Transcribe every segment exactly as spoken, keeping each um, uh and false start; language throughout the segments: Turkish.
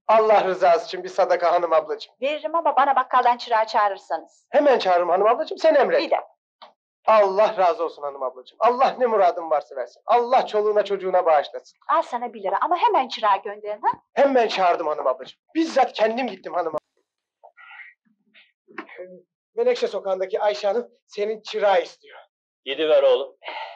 Allah rızası için bir sadaka hanım ablacığım. Veririm ama bana bakkaldan çırağı çağırırsanız. Hemen çağırırım hanım ablacığım, sen emret. Bir dakika. Allah razı olsun hanım ablacığım. Allah ne muradın varsa versin. Allah çoluğuna çocuğuna bağışlasın. Al sana bir lira ama hemen çırağı gönderin ha. Hemen çağırdım hanım ablacığım. Bizzat kendim gittim hanım ablacığım. Menekşe sokağındaki Ayşe Hanım senin çırağı istiyor. Gidiver oğlum.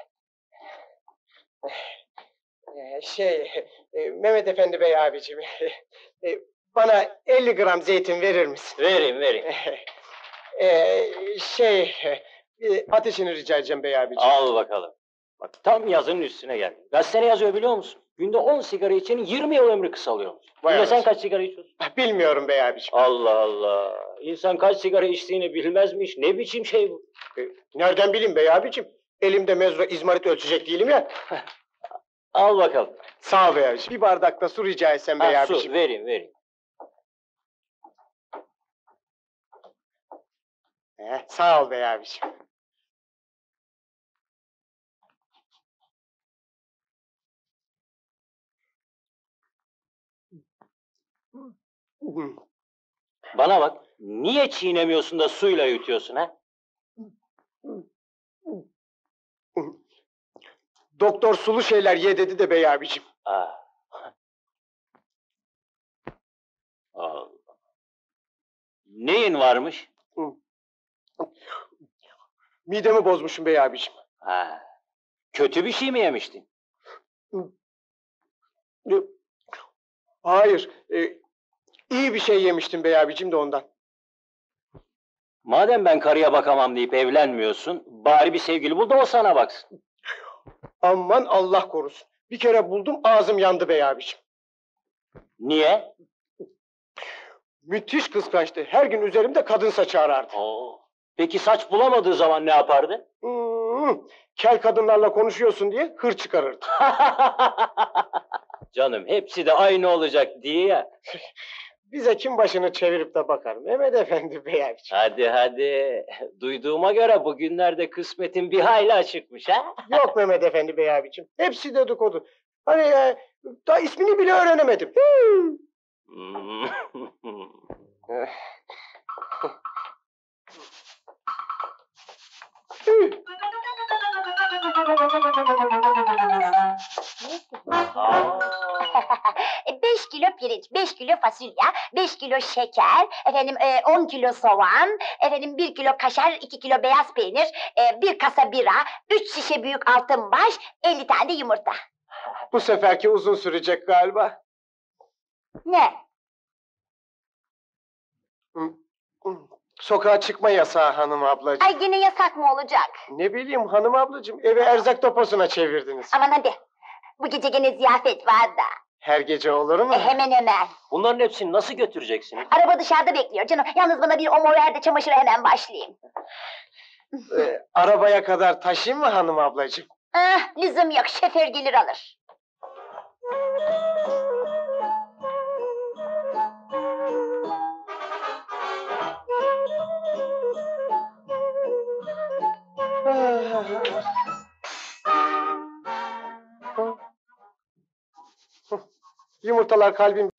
Ee, şey, e, Mehmet Efendi Bey abicim, e, bana elli gram zeytin verir misin? Vereyim vereyim. Ee, şey, e, ateşini rica edeceğim bey abicim. Al bakalım. Bak tam yazının üstüne geldi. Gazete ne yazıyor biliyor musun? Günde on sigara içenin yirmi yıl ömrü kısalıyormuş. Vay Günde sen anasını. kaç sigara içiyorsun? Bilmiyorum bey abicim. Allah Allah. İnsan kaç sigara içtiğini bilmezmiş. Ne biçim şey bu? E, nereden bileyim bey abicim? Elimde mezra izmarit ölçecek değilim ya. Al bakalım. Sağ ol bey abicim. Bir bardakta su rica etsem bey Ha, abicim. su vereyim vereyim. He, sağ ol bey abicim. Bana bak. Niye çiğnemiyorsun da suyla yutuyorsun ha? Doktor sulu şeyler ye dedi de bey abicim. Aa. Allah. Neyin varmış? Midemi bozmuşum bey abicim. Ha. Kötü bir şey mi yemiştin? E, Hayır, e, iyi bir şey yemiştim bey abicim de ondan. Madem ben karıya bakamam deyip evlenmiyorsun, bari bir sevgili bul da o sana baksın. Aman Allah korusun. Bir kere buldum ağzım yandı bey abicim. Niye? Müthiş kıskançtı. Her gün üzerimde kadın saçı arardı. Oo. Peki saç bulamadığı zaman ne yapardı? Hmm, kel kadınlarla konuşuyorsun diye hır çıkarırdı. Canım hepsi de aynı olacak diye ya. Bize kim başını çevirip de bakar? Mehmet Efendi bey abicim. Hadi hadi. Duyduğuma göre bugünlerde kısmetin bir hayli açıkmış ha? Yok Mehmet Efendi bey abicim. Hepsi dedikodu. Hani e, daha ismini bile öğrenemedim. Hmm. Aa. Beş kilo pirinç, beş kilo fasulye, beş kilo şeker, efendim e, on kilo soğan, efendim bir kilo kaşar, iki kilo beyaz peynir, e, bir kasa bira, üç şişe büyük altın baş, elli tane de yumurta. Bu seferki uzun sürecek galiba. Ne? Sokağa çıkma yasağı hanım ablacığım. Ay yine yasak mı olacak? Ne bileyim hanım ablacığım, evi erzak deposuna çevirdiniz. Aman hadi, bu gece gene ziyafet var da. Her gece olur mu? E, hemen hemen. Bunların hepsini nasıl götüreceksiniz? Araba dışarıda bekliyor canım. Yalnız bana bir omo ver de çamaşıra hemen başlayayım. Ee, arabaya kadar taşıyayım mı hanım ablacığım? Ah, lüzum yok, şoför gelir alır. Yumurtalar kalbim